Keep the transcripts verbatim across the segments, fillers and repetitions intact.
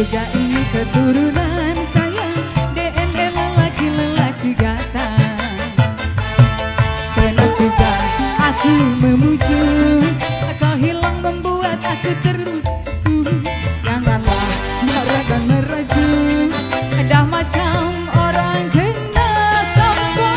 juga ini keturunan saya, D N A lelaki-lelaki ganteng. Pernah juga aku memuju, kau hilang membuat aku terluka. Janganlah marah dan merajuk, dah macam orang kena sampah.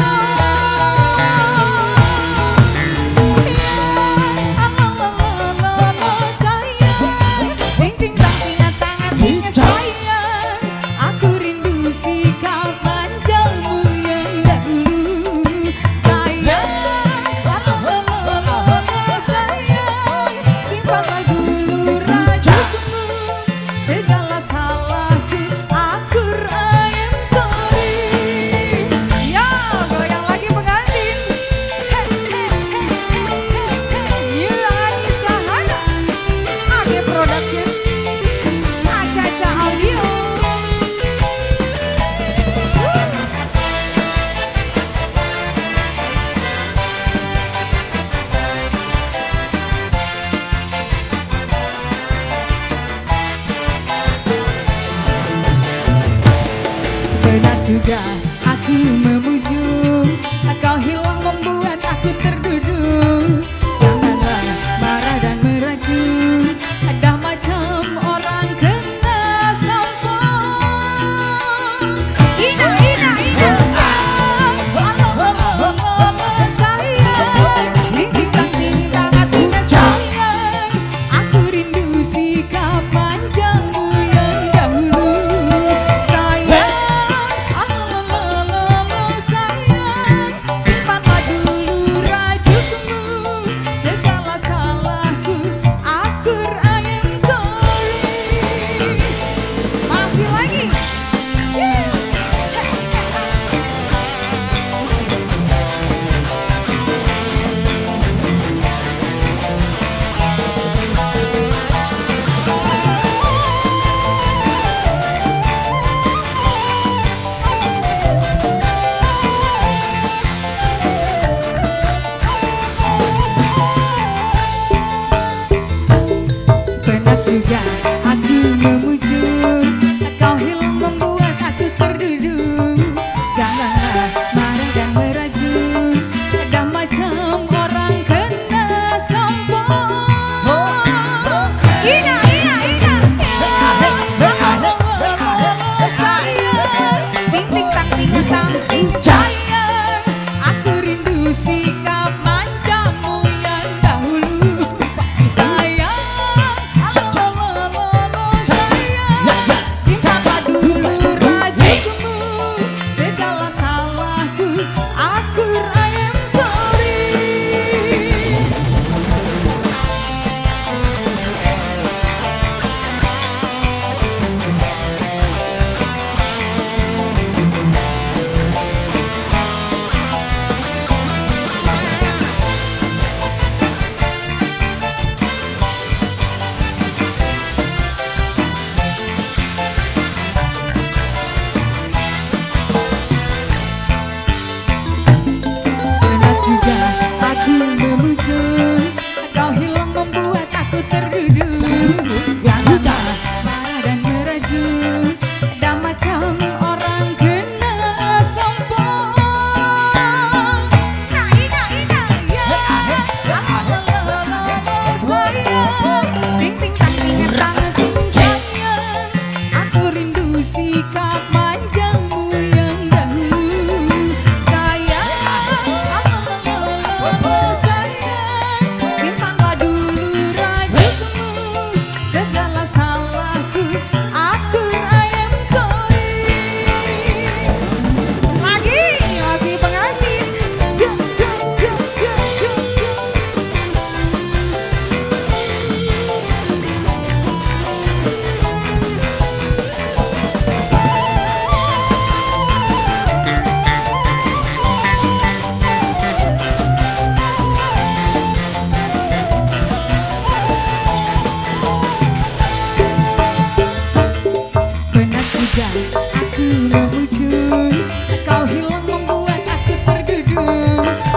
Ya, alalala sayang, ting-ting tangan tangannya sayang, aku rindu sikap manjamu yang dahulu. Sayang, alalala sayang, simpanlah dulu rajukmu, segala salahku akur I am sorry. Ya, goyang lagi pengantin. Hey, hey, hey, hey, hey. You Anissa Hana, A G Production, Acaca Audio. Pernah juga aku memuju, kau hilang membuat aku terduduk. Janganlah marah dan merajuk, dah macam orang kena sampah. Ina, ina, ina, alalala sayang, ting-ting-tang-ting-tang hatinya sayang, aku rindu sikap manjamu yang dahulu. Sayang, alalala sayang, simpanlah dulu rajukmu, segala salahku akur I am sorry. Masih lagi. Yeah. Pernah juga aku memuju, kau hilang membuat aku terduduk. Janganlah marah dan merajuk, dah macam orang kena sampah. Ina, ina, ina, alalala sayang, ting-ting-tang-ting-tang-ting sayang, aku rindu sikap manjamu yang dahulu. Sayang, alalala sayang, simpanlah dulu rajukmu, segala salahku akur I am sorry. Pernah juga aku memuju, kau hilang membuat aku terduduk. Janganlah marah dan merajuk, dah macam orang kena sampah. Nah, ina, ina, ya, alalala sayang, ting-ting-tang-ting-tang-ting sayang, aku rindu sikap manjamu yang dahulu. Sayang, alalala sayang, simpanlah dulu rajukmu, segala salahku akur I am sorry. Lagi masih pengantin. Go, go, go, go, go, go. Pernah juga aku memuju, kau hilang membuat aku terduduk.